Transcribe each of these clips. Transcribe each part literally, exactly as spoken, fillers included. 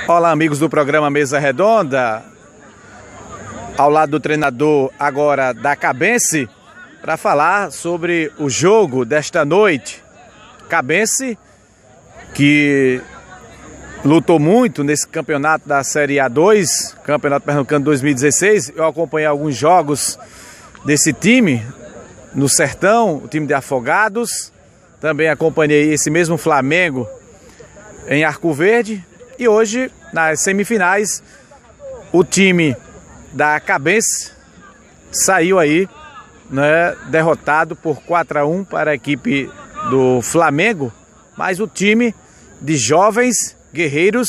Olá, amigos do programa Mesa Redonda, ao lado do treinador agora da Cabense, para falar sobre o jogo desta noite. Cabense, que lutou muito nesse campeonato da Série A dois, Campeonato Pernambucano dois mil e dezesseis. Eu acompanhei alguns jogos desse time no Sertão, o time de Afogados. Também acompanhei esse mesmo Flamengo em Arco Verde. E hoje, nas semifinais, o time da Cabense saiu aí, né, derrotado por quatro a um para a equipe do Flamengo. Mas o time de jovens guerreiros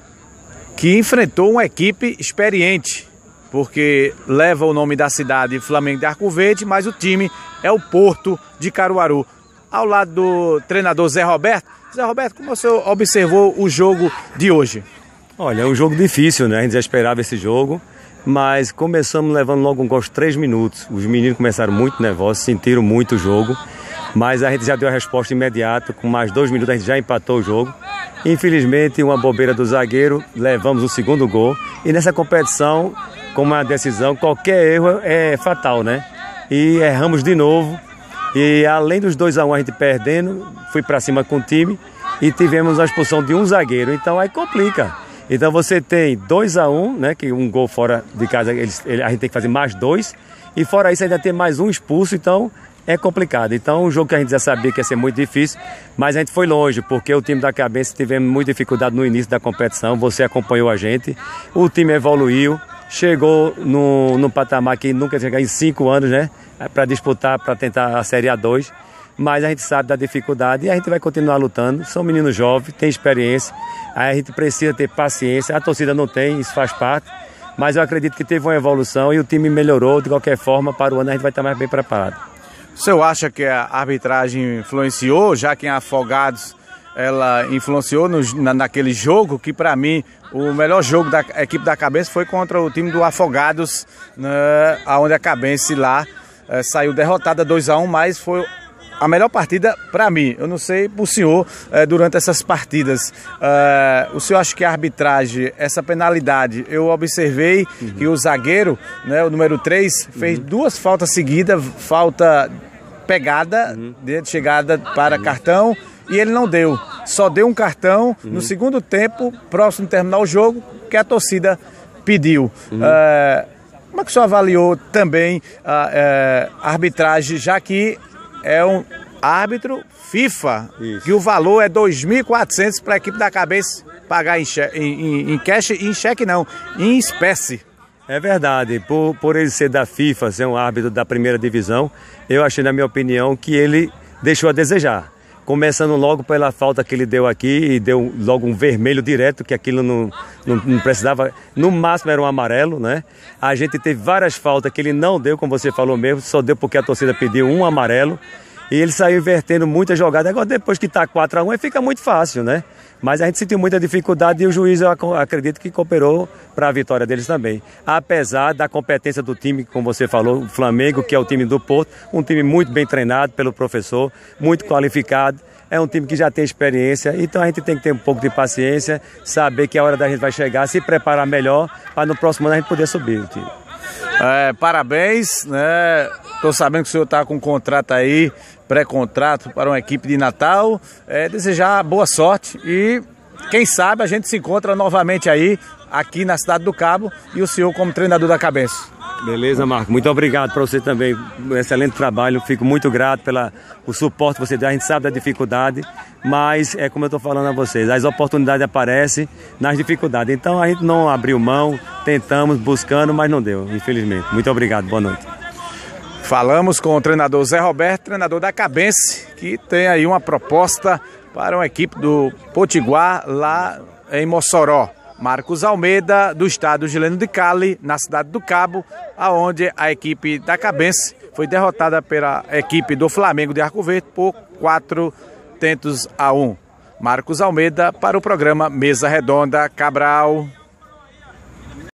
que enfrentou uma equipe experiente, porque leva o nome da cidade Flamengo de Arco Verde, mas o time é o Porto de Caruaru. Ao lado do treinador Zé Roberto. Zé Roberto, como você observou o jogo de hoje? Olha, é um jogo difícil, né? A gente já esperava esse jogo, mas começamos levando logo um gol aos três minutos. Os meninos começaram muito nervosos, sentiram muito o jogo, mas a gente já deu a resposta imediata. Com mais dois minutos a gente já empatou o jogo. Infelizmente, uma bobeira do zagueiro, levamos o segundo gol. E nessa competição, como é uma decisão, qualquer erro é fatal, né? E erramos de novo. E além dos dois a um a gente perdendo, fui para cima com o time e tivemos a expulsão de um zagueiro. Então aí complica. Então você tem dois a um, né? Que um gol fora de casa, eles, ele, a gente tem que fazer mais dois. E fora isso ainda tem mais um expulso, então é complicado. Então um jogo que a gente já sabia que ia ser muito difícil, mas a gente foi longe, porque o time da Cabense tivemos muita dificuldade no início da competição. Você acompanhou a gente, o time evoluiu. Chegou no, no patamar que nunca chegou em cinco anos, né? Para disputar, para tentar a Série A dois. Mas a gente sabe da dificuldade e a gente vai continuar lutando. São meninos jovens, têm experiência. Aí a gente precisa ter paciência. A torcida não tem, isso faz parte. Mas eu acredito que teve uma evolução e o time melhorou. De qualquer forma, para o ano a gente vai estar mais bem preparado. O senhor acha que a arbitragem influenciou, já que em Afogados ela influenciou no, na, naquele jogo, que para mim o melhor jogo da equipe da Cabense foi contra o time do Afogados, né, onde a Cabense lá é, saiu derrotada dois a um, mas foi a melhor partida para mim. Eu não sei pro senhor, é, durante essas partidas, é, o senhor acha que a arbitragem, essa penalidade, eu observei uhum. que o zagueiro, né, o número três, fez uhum. duas faltas seguidas, falta pegada, uhum. de chegada para uhum. cartão, e ele não deu, só deu um cartão uhum. no segundo tempo, próximo de terminar o jogo, que a torcida pediu. Uhum. É, como é que o senhor avaliou também a, é, a arbitragem, já que é um árbitro FIFA, Isso. que o valor é dois mil e quatrocentos para a equipe da Cabense pagar em, che em, em cash, em cheque não, em espécie? É verdade, por, por ele ser da FIFA, ser um árbitro da primeira divisão, eu achei, na minha opinião, que ele deixou a desejar. Começando logo pela falta que ele deu aqui e deu logo um vermelho direto, que aquilo não, não, não precisava, no máximo era um amarelo, né? A gente teve várias faltas que ele não deu, como você falou mesmo, só deu porque a torcida pediu um amarelo. E ele saiu invertendo muitas jogadas. Agora, depois que está quatro a um, fica muito fácil, né? Mas a gente sentiu muita dificuldade e o juiz, eu acredito que cooperou para a vitória deles também. Apesar da competência do time, como você falou, o Flamengo, que é o time do Porto, um time muito bem treinado pelo professor, muito qualificado. É um time que já tem experiência, então a gente tem que ter um pouco de paciência, saber que a hora da gente vai chegar, se preparar melhor, para no próximo ano a gente poder subir o time. É, parabéns, né? Tô sabendo que o senhor está com um contrato aí, pré-contrato para uma equipe de Natal. É, desejar boa sorte e quem sabe a gente se encontra novamente aí, aqui na Cidade do Cabo, e o senhor como treinador da Cabense. Beleza, Marco. Muito obrigado para você também. Um excelente trabalho. Fico muito grato pelo suporte que você dá. A gente sabe da dificuldade, mas é como eu estou falando a vocês, as oportunidades aparecem nas dificuldades. Então a gente não abriu mão, tentamos, buscando, mas não deu, infelizmente. Muito obrigado. Boa noite. Falamos com o treinador Zé Roberto, treinador da Cabense, que tem aí uma proposta para uma equipe do Potiguar lá em Mossoró. Marcos Almeida, do estado Gileno de Cali, na Cidade do Cabo, aonde a equipe da Cabense foi derrotada pela equipe do Flamengo de Arco Verde por quatro tentos a um. Marcos Almeida para o programa Mesa Redonda Cabral.